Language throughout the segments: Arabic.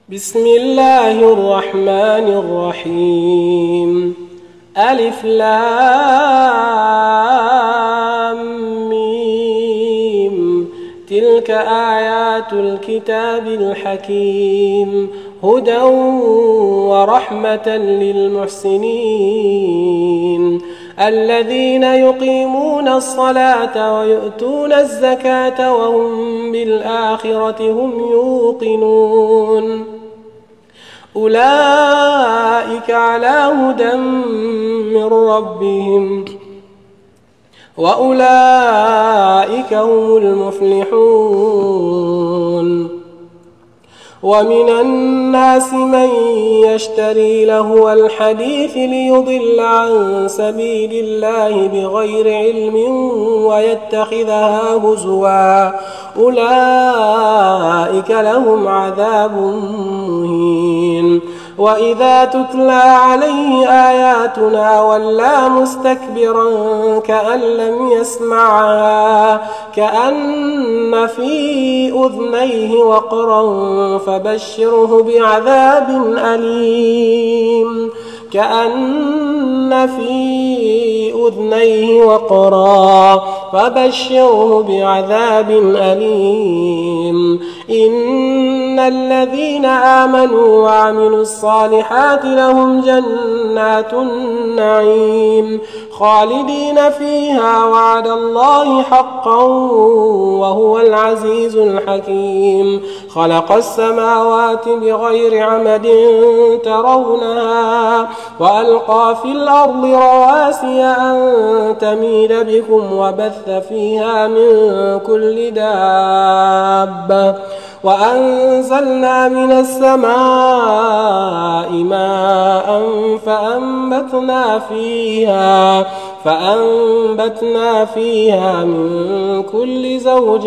بسم الله الرحمن الرحيم. ألف لام ميم. تلك آيات الكتاب الحكيم، هدى ورحمة للمحسنين الذين يقيمون الصلاة ويؤتون الزكاة وهم بالآخرة هم يوقنون. أولئك على هدى من ربهم وأولئك هم المفلحون. ومن الناس من يشتري لهو الحديث ليضل عن سبيل الله بغير علم ويتخذها هزوا، أولئك لهم عذاب مهين. وإذا تتلى عليه آياتنا ولى مستكبرا كأن لم يسمعها، كأن في أذنيه وقرا فبشره بعذاب أليم. كأن في أذنيه وقرا فبشره بعذاب أليم. إن الذين آمنوا وعملوا الصالحات لهم جنات النعيم خالدين فيها، وعد الله حقا وهو العزيز الحكيم. خلق السماوات بغير عمد ترونها وألقى في الأرض رواسي أن تميد بكم وبث فيها من كل دابة، وأنزلنا من السماء ماء فأنبتنا فيها من كل زوج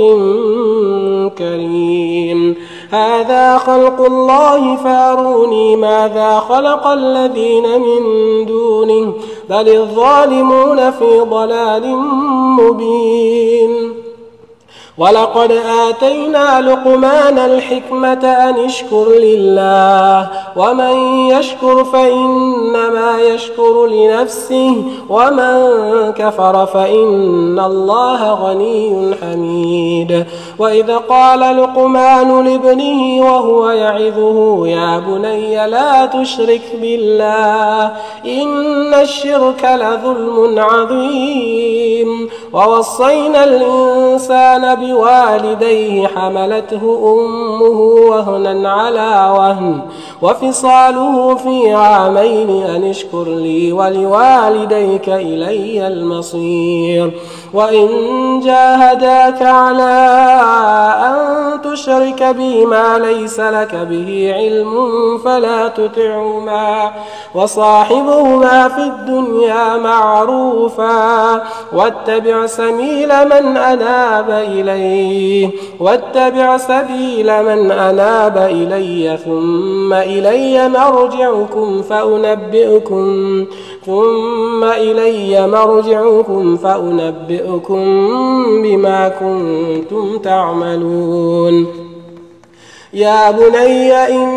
كريم. هذا خلق الله فأروني ماذا خلق الذين من دونه، بل الظالمون في ضلال مبين. ولقد آتينا لقمان الحكمة أن اشكر لله، ومن يشكر فإنما يشكر لنفسه، ومن كفر فإن الله غني حميد. وإذ قال لقمان لابنه وهو يعظه يا بني لا تشرك بالله إن الشرك لظلم عظيم. ووصينا الإنسان بوالديه حملته أمه وهنا على وهن وفصاله في عامين أن اشكر لي ولوالديك إلي المصير. وإن جاهداك على أن تشرك بي ما ليس لك به علم فلا تطعهما، وصاحبهما في الدنيا معروفا، واتبع سبيل من أناب إلي ثم إلي مرجعكم فأنبئكم بما كنتم تعملون. يا بني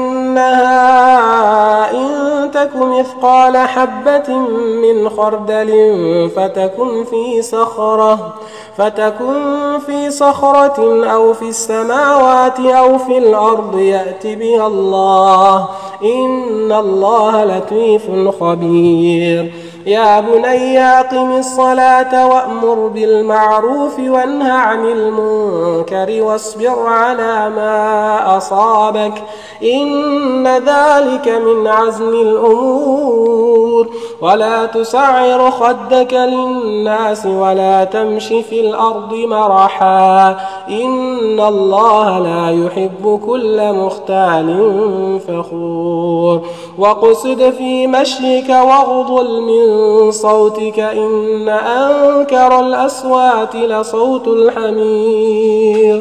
إنها إن تك مثقال حبة من خردل فتكن في صخرة أو في السماوات أو في الأرض يأت بها الله، إن الله لطيف خبير. يا بني أقم الصلاة وأمر بالمعروف وانه عن المنكر واصبر على ما أصابك، إن ذلك من عزم الأمور. ولا تسعر خدك للناس ولا تمش في الأرض مرحا، إن الله لا يحب كل مختال فخور. وقصد في مشيك واغضض من صوتك، إن أنكر الأصوات لصوت الحمير.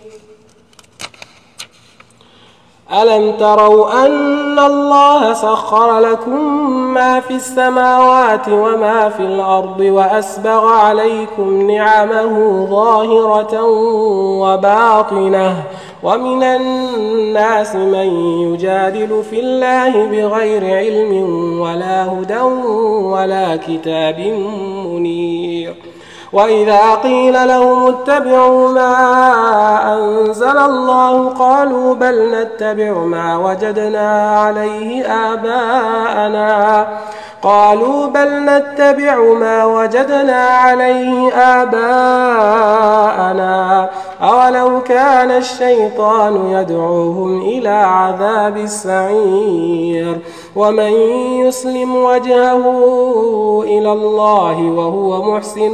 ألم تروا أن الله سخر لكم ما في السماوات وما في الأرض وأسبغ عليكم نعمه ظاهرة وباطنة ومن الناس من يجادل في الله بغير علم ولا هدى ولا كتاب منير. وإذا قيل لهم اتبعوا ما أنزل الله قالوا بل نتبع ما وجدنا عليه آباءنا أولو كان الشيطان يدعوهم إلى عذاب السعير. ومن يسلم وجهه إلى الله وهو محسن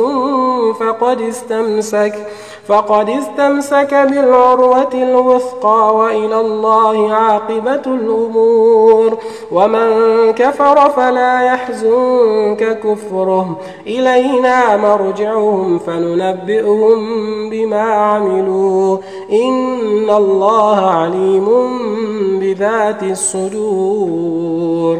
فقد استمسك بالعروة الوثقى وإلى الله عاقبة الأمور. ومن كفر فلا يحزنك كفره إلينا مرجعهم فننبئهم بما عملوا إن الله عليم بذات الصدور.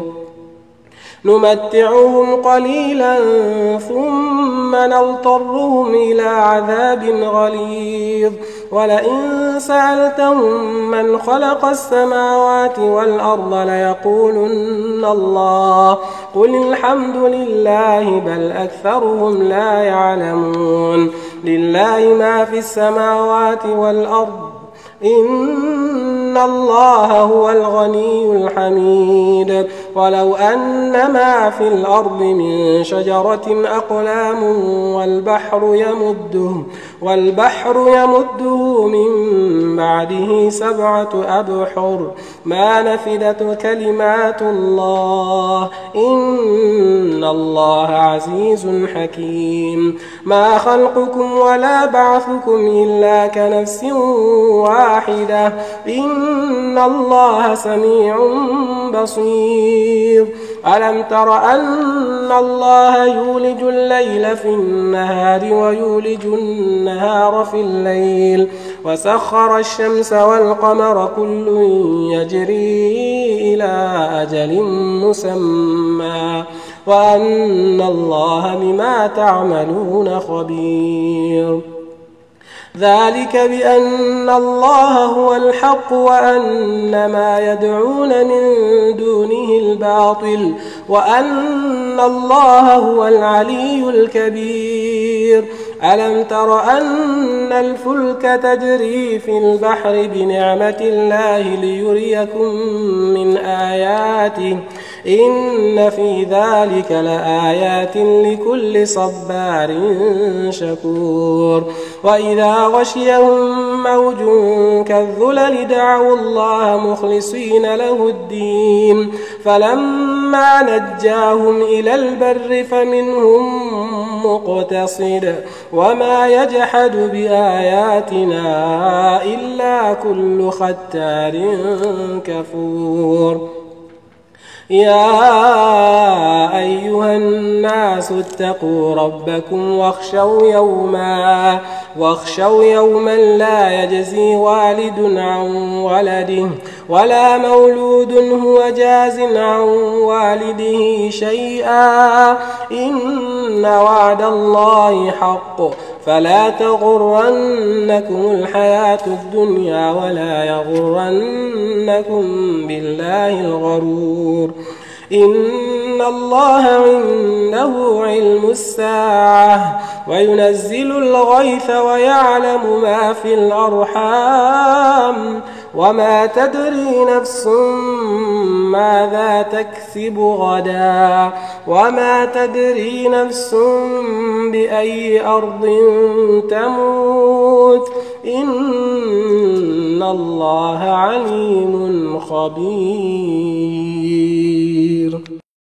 نمتعهم قليلا ثم نضطرهم إلى عذاب غليظ. ولئن سألتهم من خلق السماوات والأرض ليقولن الله قل الحمد لله بل أكثرهم لا يعلمون. لله ما في السماوات والأرض إن الله هو الغني الحميد. ولو أن ما في الأرض من شجرة أقلام والبحر يمده من بعده 7 أبحر ما نفدت كلمات الله إن الله عزيز حكيم. ما خلقكم ولا بعثكم إلا كنفس واحدة إن الله سميع بصير. ألم تر أن الله يولج الليل في النهار ويولج النهار في الليل وسخر الشمس والقمر كل يجري إلى أجل مسمى وأن الله بما تعملون خبير. ذلك بأن الله هو الحق وأن ما يدعون من دونه الباطل وأن الله هو العلي الكبير. ألم تر أن الفلك تجري في البحر بنعمة الله ليريكم من آياته إن في ذلك لآيات لكل صبار شكور. وإذا غشيهم موج كالظلل دعوا الله مخلصين له الدين فلما نجاهم إلى البر فمنهم مقتصد وما يجحد بآياتنا إلا كل ختار كفور. يا أيها الناس اتقوا ربكم واخشوا يوما لا يجزي والد عن ولده ولا مولود هو جاز عن والده شيئا إن وعد الله حق فلا تغرنكم الحياة الدنيا ولا يغرنكم بالله الغرور. إن الله عنده علم الساعة وينزل الغيث ويعلم ما في الأرحام وما تدري نفس ماذا تكسب غدا وما تدري نفس بأي أرض تموت إن الله عليم خبير.